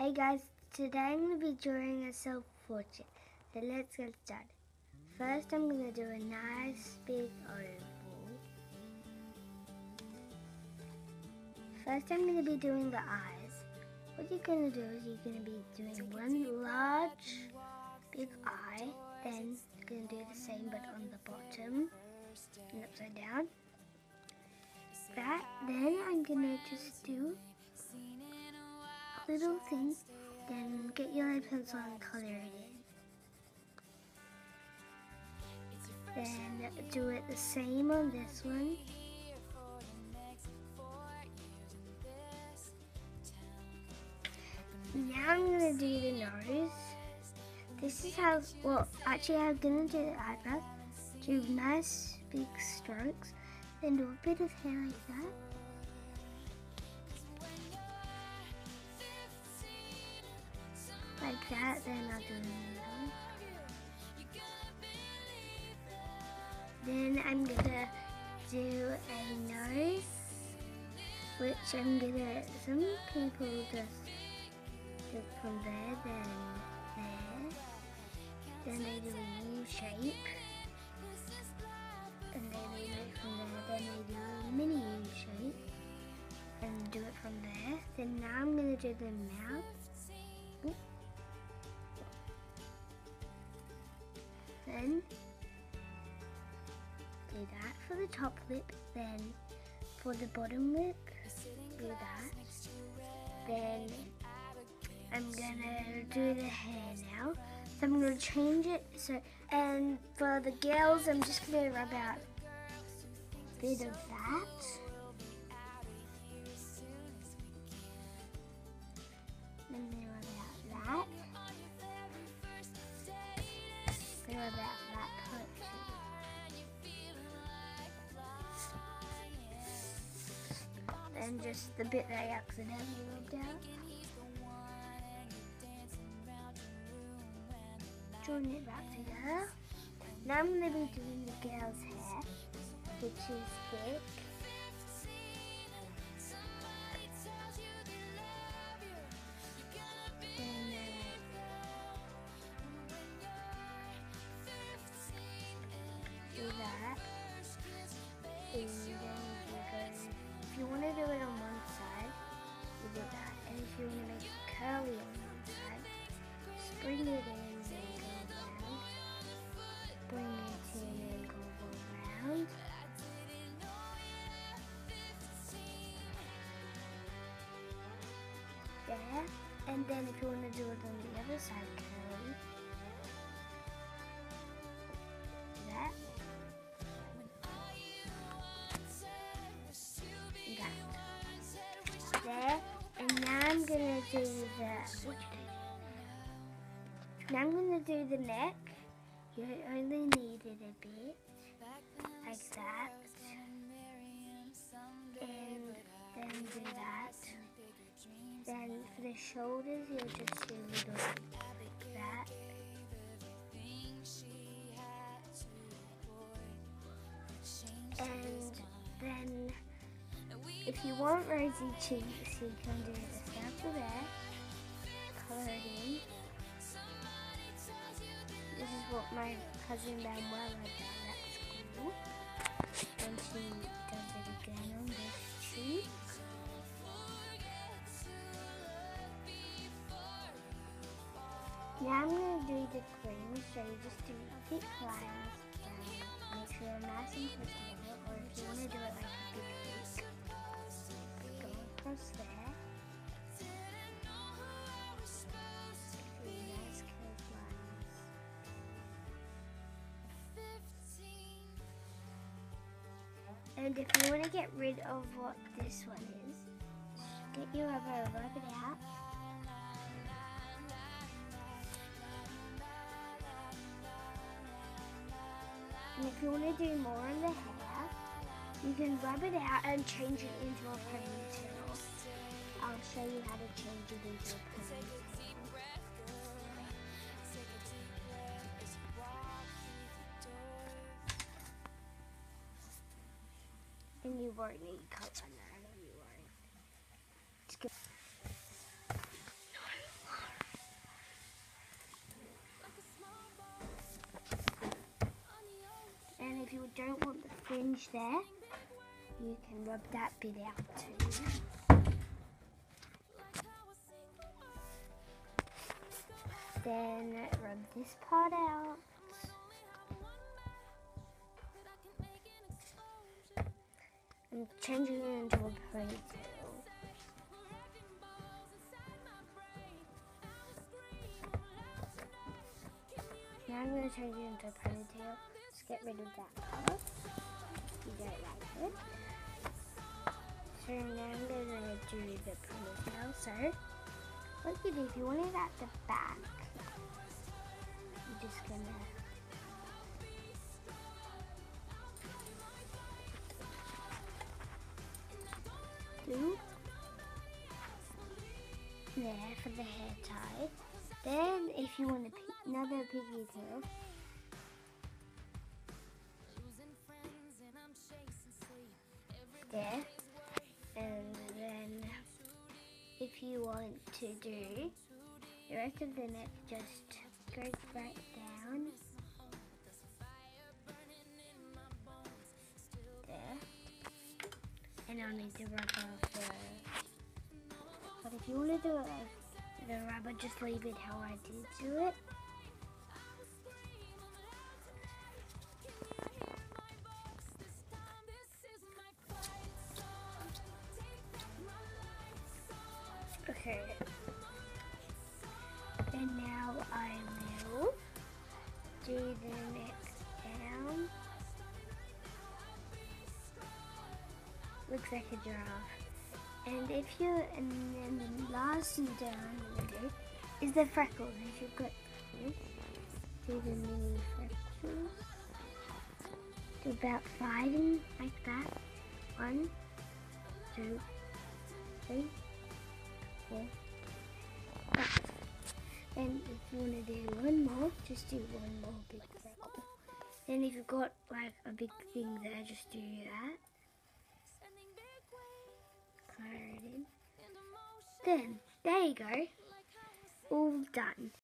Hey guys, today I'm going to be drawing a self-portrait. So let's get started. First I'm going to do a nice big oval. First I'm going to be doing the eyes. What you're going to do is you're going to be doing one large big eye, then you're going to do the same but on the bottom and upside down. Then I'm going to just do a little thing, then get your red pencil and color it in. Then do it the same on this one. Now I'm going to do the nose. This is how, actually I'm going to do the eyebrows. Do nice big strokes, then do a bit of hair like that. Like that, then I'll do another one. Then I'm gonna do a nose, which some people just do from there, then there. Then they do a U shape. And then they do it from there, then they do a mini U shape. And do it from there. Then now I'm gonna do the mouth. Then do that for the top lip, then for the bottom lip, do that. Then I'm gonna do the hair now. So I'm gonna change it. And for the girls, I'm just gonna rub out a bit of that. And then rub out that. About that part too. And just the bit that I accidentally rubbed out. Join it back together. Now I'm going to be doing the girl's hair, which is thick. Do that, and then you go, if you want to do it on one side, you do that, and if you want to make it curly on one side, just bring it in and go around, bring it in and go around, there, and then if you want to do it on the other side curly, that. There, and now I'm gonna do the neck. You only need it a bit, like that, and then do that. Then for the shoulders, you'll just do a little like that. And then if you want rosy cheeks, you can do the sample there, colour it in. This is what my cousin Manuela did at school, and she does it again on this cheek. Now I'm going to do the cream, so you just do thick lines down, make sure they're nice and close together, or if you want to do it like a big cake, go across there. Nice curved lines. And if you want to get rid of what this one is, get your rubber, rub it out. And if you want to do more on the hair, you can rub it out and change it into a ponytail. I'll show you how to change it into a ponytail. And you won't need color now, you won't. It's good. fringe there, you can rub that bit out too. Then rub this part out. I'm changing it into a ponytail. Now I'm going to change it into a ponytail. Just get rid of that part. You don't like it. So now I'm going to do the ponytail. So what you do, if you want it at the back, you're just going to do there for the hair tie. Then if you want another pigtail, there, and then if you want to do the rest of the neck, just go right down there, and I'll need to rub off but if you want to do it like the rubber, just leave it how I did to it. Okay, and now I will do the neck down. Looks like a giraffe. And then the last down I'm going to do is the freckles. If you've got do the mini freckles. Do about 5 in like that. 1, 2, 3, 4, 5. Then if you want to do one more, just do one more big freckle. Then if you've got like a big thing there, just do that. Then there you go, all done.